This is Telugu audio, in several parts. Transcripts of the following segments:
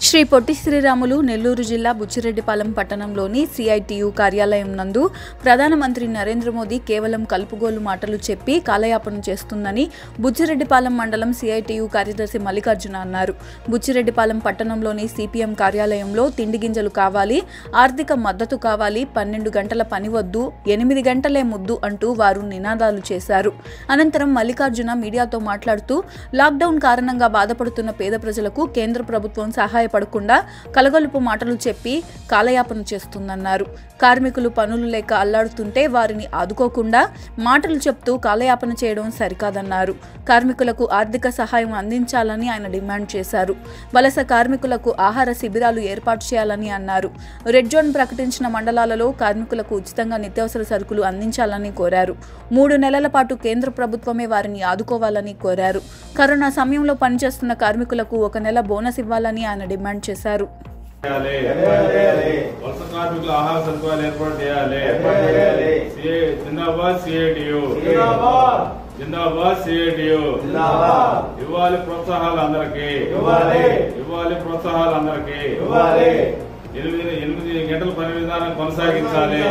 శ్రీ పొట్టి శ్రీరాములు నెల్లూరు జిల్లా బుచ్చిరెడ్డిపాలెం పట్టణంలోని సిఐటియు కార్యాలయం నందు ప్రధానమంత్రి నరేంద్ర మోదీ కేవలం కలుపుగోలు మాటలు చెప్పి కాలయాపన చేస్తుందని బుచ్చిరెడ్డిపాలెం మండలం సిఐటియు కార్యదర్శి మల్లికార్జున అన్నారు. బుచ్చిరెడ్డిపాలెం పట్టణంలోని సిపిఎం కార్యాలయంలో తిండి గింజలు కావాలి, ఆర్థిక మద్దతు కావాలి, 12 గంటల పని వద్దు, 8 గంటలే ముద్దు అంటూ వారు నినాదాలు చేశారు. అనంతరం మల్లికార్జున మీడియాతో మాట్లాడుతూ లాక్డౌన్ కారణంగా బాధపడుతున్న పేద ప్రజలకు కేంద్ర ప్రభుత్వం సహాయపడకుండా కలగలుపు మాటలు చెప్పి కాలయాపన చేస్తుందన్నారు. కార్మికులు పనులు లేక అల్లాడుతుంటే వారిని ఆదుకోకుండా మాటలు చెప్తూ కాలయాపన చేయడం సరికాదన్నారు. కార్మికులకు ఆర్థిక సహాయం అందించాలని ఆయన డిమాండ్ చేశారు. వలస కార్మికులకు ఆహార శిబిరాలు ఏర్పాటు చేయాలని అన్నారు. రెడ్ జోన్ ప్రకటించిన మండలాలలో కార్మికులకు ఉచితంగా నిత్యావసర సరుకులు అందించాలని కోరారు. 3 నెలల పాటు కేంద్ర ప్రభుత్వమే వారిని ఆదుకోవాలని కోరారు. కరోనా సమయంలో పనిచేస్తున్న కార్మికులకు 1 నెల బోనస్ ఇవ్వాలని ఆయన డిమాండ్ చేశారు. వలస కార్మికుల ఆహార సదుపాయాలు ఏర్పాటు చేయాలి. జిందాబాద్ సిఐటియు, జిందాబాద్ సిఐటియు. ఇవ్వాలి ప్రోత్సాహాలు అందరికి, ఇవ్వాలి ప్రోత్సాహాలు అందరికి. 8 గంటల పని విధానం కొనసాగించాలి.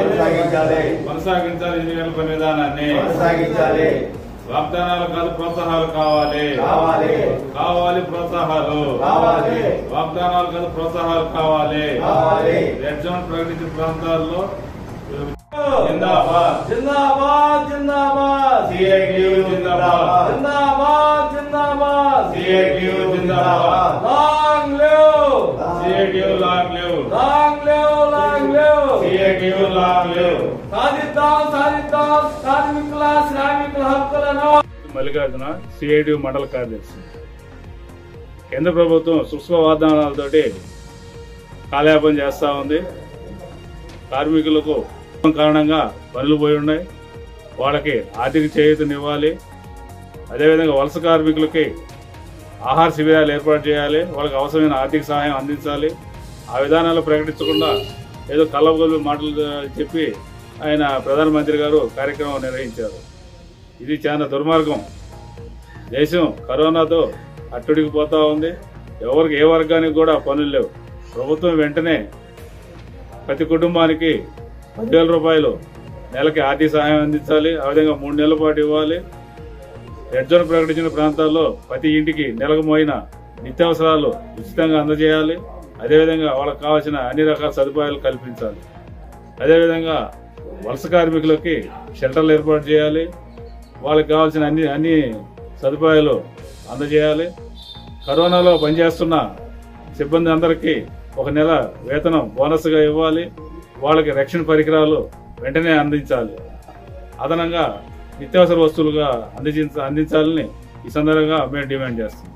8 గంటల పని విధానాన్ని వాగ్దానాలు కాదు, ప్రోత్సాహాలు కావాలి. ప్రోత్సాహాలు వాగ్దానాలు కాదు, ప్రోత్సాహాలు కావాలి. రెడ్ జోన్ ప్రకటించిన ప్రాంతాల్లో జిందాబాద్ జిందాబాద్ జిందాబాద్ సిఐటియు జిందాబాద్ జిందాబాద్ జిందాబాద్ సిఐటియు జిందాబాద్. Long live CITU, long live, long live, long live CITU, long live. సాధిద్దాం సాధిద్దాం కార్మికుల శ్రామికుల హక్కులను. మల్లికార్జున, సిఐటియు మండల కార్యదర్శి. కేంద్ర ప్రభుత్వం సూక్ష్మ వాగ్దానాలతోటి కాలయాపన చేస్తా ఉంది. కార్మికులకు కారణంగా పనులు పోయి ఉన్నాయి, వాళ్ళకి ఆర్థిక చేయూతనివ్వాలి. అదేవిధంగా వలస కార్మికులకి ఆహార శిబిరాలు ఏర్పాటు చేయాలి, వాళ్ళకి అవసరమైన ఆర్థిక సహాయం అందించాలి. ఆ విధానాలు ప్రకటించకుండా ఏదో కలవగలు మాటలు చెప్పి ఆయన ప్రధానమంత్రి గారు కార్యక్రమం నిర్వహించారు. ఇది చాలా దుర్మార్గం. దేశం కరోనాతో అట్టుడికిపోతా ఉంది. ఎవరికి ఏ వర్గానికి కూడా పనులు లేవు. ప్రభుత్వం వెంటనే ప్రతి కుటుంబానికి 10,000 రూపాయలు నెలకి ఆర్థిక సహాయం అందించాలి. ఆ విధంగా 3 నెలల పాటు ఇవ్వాలి. రెడ్ జోన్ ప్రకటించిన ప్రాంతాల్లో ప్రతి ఇంటికి నెలకు మోయిన నిత్యావసరాలు ఉచితంగా అందజేయాలి. అదేవిధంగా వాళ్ళకి కావాల్సిన అన్ని రకాల సదుపాయాలు కల్పించాలి. అదేవిధంగా వలస కార్మికులకి షెల్టర్లు ఏర్పాటు చేయాలి. వాళ్ళకి కావాల్సిన అన్ని సదుపాయాలు అందజేయాలి. కరోనాలో పనిచేస్తున్న సిబ్బంది అందరికీ 1 నెల వేతనం బోనస్గా ఇవ్వాలి. వాళ్ళకి రక్షణ పరికరాలు వెంటనే అందించాలి. అదనంగా నిత్యావసర వస్తువులుగా అందించాలని ఈ సందర్భంగా మేము డిమాండ్ చేస్తున్నాం.